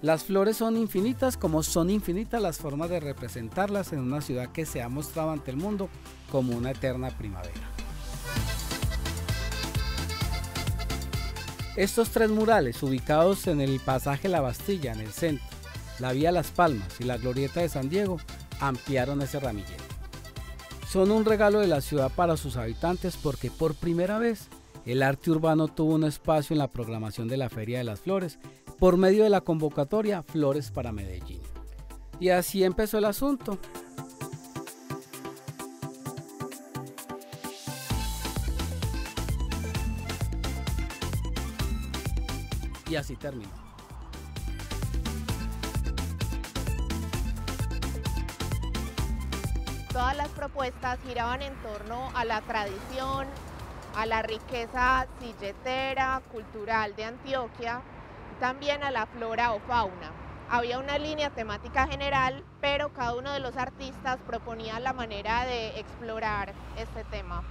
Las flores son infinitas como son infinitas las formas de representarlas en una ciudad que se ha mostrado ante el mundo como una eterna primavera. Estos tres murales, ubicados en el pasaje La Bastilla, en el centro, la vía Las Palmas y la glorieta de San Diego, ampliaron ese ramillete. Son un regalo de la ciudad para sus habitantes porque por primera vez el arte urbano tuvo un espacio en la programación de la Feria de las Flores por medio de la convocatoria Flores para Medellín. Y así empezó el asunto. Y así terminó. Todas las propuestas giraban en torno a la tradición, a la riqueza silletera, cultural de Antioquia, también a la flora o fauna. Había una línea temática general, pero cada uno de los artistas proponía la manera de explorar este tema.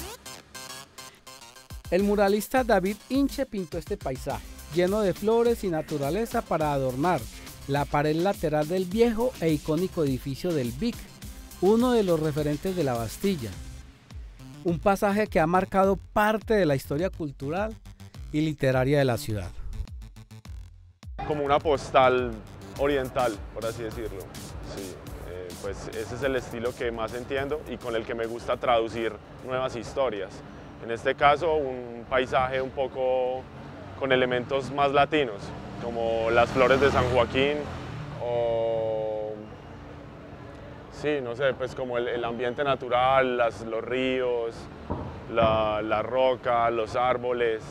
El muralista David Inche pintó este paisaje, lleno de flores y naturaleza para adornar la pared lateral del viejo e icónico edificio del BIC, uno de los referentes de la Bastilla. Un pasaje que ha marcado parte de la historia cultural y literaria de la ciudad. Como una postal oriental, por así decirlo. Sí, pues ese es el estilo que más entiendo y con el que me gusta traducir nuevas historias. En este caso, un paisaje un poco con elementos más latinos, como las flores de San Joaquín o, sí, no sé, pues como el ambiente natural, los ríos, la roca, los árboles.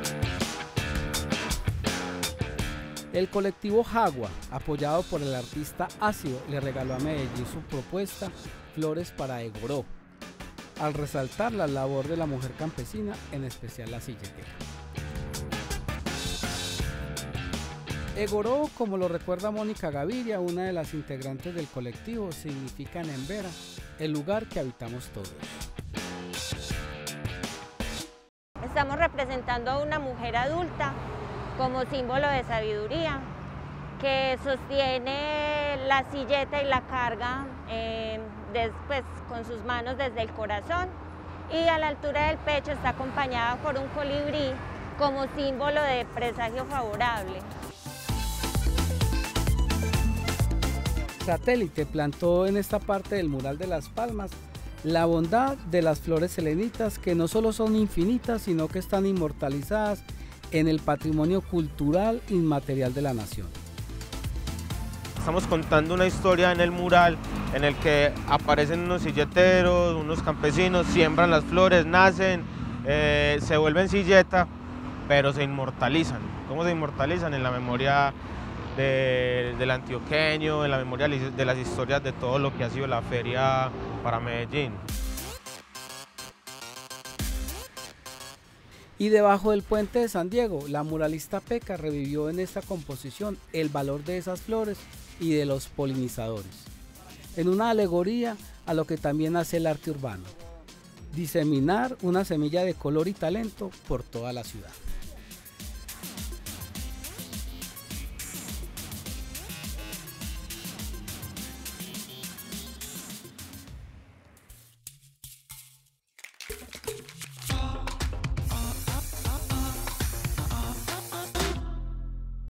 El colectivo Jagua, apoyado por el artista Ácido, le regaló a Medellín su propuesta Flores para Egoró, al resaltar la labor de la mujer campesina, en especial la silletera. Egoró, como lo recuerda Mónica Gaviria, una de las integrantes del colectivo, significa en embera el lugar que habitamos todos. Estamos representando a una mujer adulta como símbolo de sabiduría, que sostiene la silleta y la carga pues, con sus manos desde el corazón, y a la altura del pecho está acompañada por un colibrí como símbolo de presagio favorable. Satélite plantó en esta parte del mural de Las Palmas la bondad de las flores selenitas, que no solo son infinitas, sino que están inmortalizadas en el patrimonio cultural inmaterial de la nación. Estamos contando una historia en el mural en el que aparecen unos silleteros, unos campesinos, siembran las flores, nacen, se vuelven silleta, pero se inmortalizan. ¿Cómo se inmortalizan? En la memoria del antioqueño, en la memoria de las historias de todo lo que ha sido la feria para Medellín. Y debajo del puente de San Diego, la muralista Peca revivió en esta composición el valor de esas flores y de los polinizadores, en una alegoría a lo que también hace el arte urbano: diseminar una semilla de color y talento por toda la ciudad.